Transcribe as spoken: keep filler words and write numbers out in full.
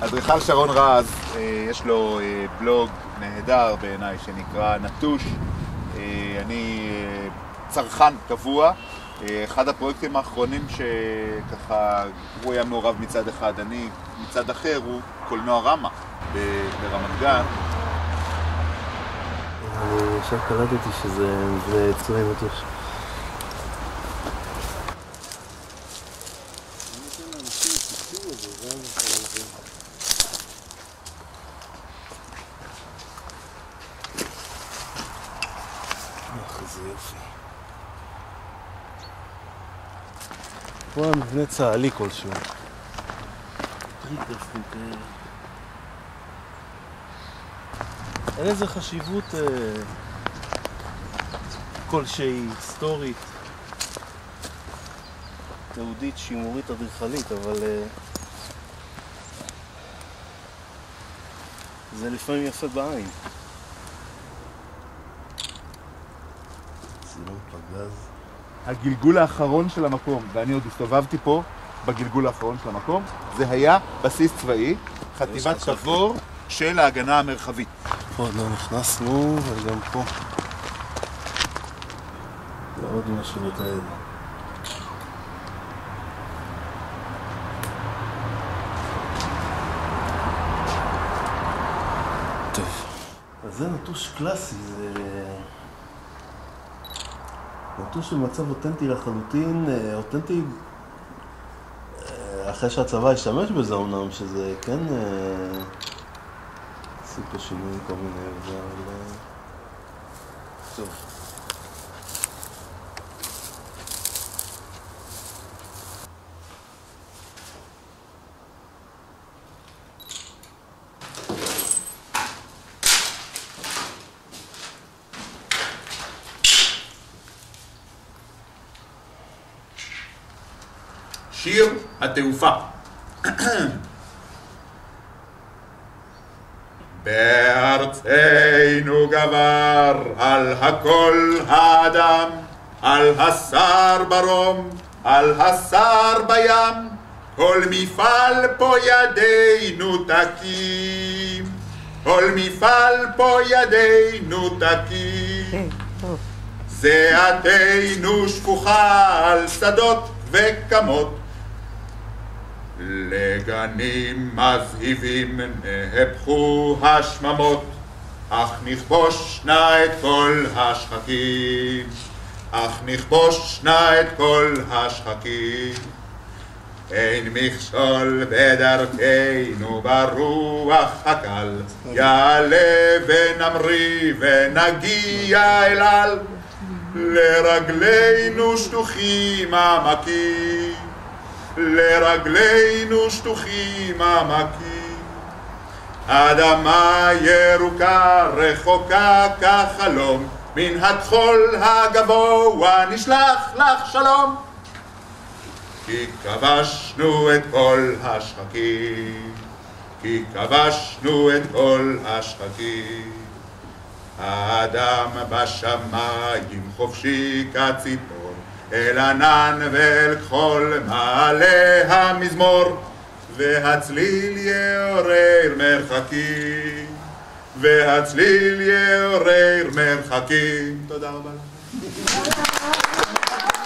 אדריכל שרון רז, יש לו בלוג נהדר בעיניי שנקרא נטוש. אני צרכן קבוע. אחד הפרויקטים האחרונים שככה הוא היה מעורב מצד אחד, אני מצד אחר, הוא קולנוע רמה ברמת גן. אני עכשיו קלטתי שזה מבנה צורי נטוש. איזה יופי. פה המבנה צהלי כלשהו. אין איזה חשיבות אה, כלשהי, היסטורית, יהודית, שימורית, אדריכלית, אבל אה, זה לפעמים יפה בעין. צילום פגז. הגלגול האחרון של המקום, ואני עוד הסתובבתי פה בגלגול האחרון של המקום, זה היה בסיס צבאי, חטיבת תבור של ההגנה המרחבית. פה עוד לא נכנסנו, וגם פה. זה עוד משהו לתאר. טוב. אז זה נטוש קלאסי, זה... נטוש במצב אותנטי לחלוטין, אותנטי אחרי שהצבא ישתמש בזה אומנם, שזה כן עשו פה שינוי כל מיני וזה, אבל... טוב. שיר התעופה. בארצנו גבר על הכל האדם, על השר ברום, על השר בים, כל מפעל פה ידינו תקים, כל מפעל פה ידינו תקים. זיעתנו שפוכה על שדות וקמות, לגנים מזהיבים נהפכו השממות, אך נכבוש נא את כל השחקים, אך נכבוש נא את כל השחקים. אין מכשול בדרכנו ברוח הקל, יעלה ונמריא ונגיע אל על, לרגלינו שטוחים עמקים, לרגלינו שטוחים עמקים. אדמה ירוקה רחוקה כחלום, מן הטחול הגבוה נשלח לך שלום. כי כבשנו את כל השחקים, כי כבשנו את כל השחקים. האדם בשמיים חופשי כציפור, אל ענן ואל כחול מעלה המזמור, והצליל יעורר מרחקים, והצליל יעורר מרחקים. תודה רבה.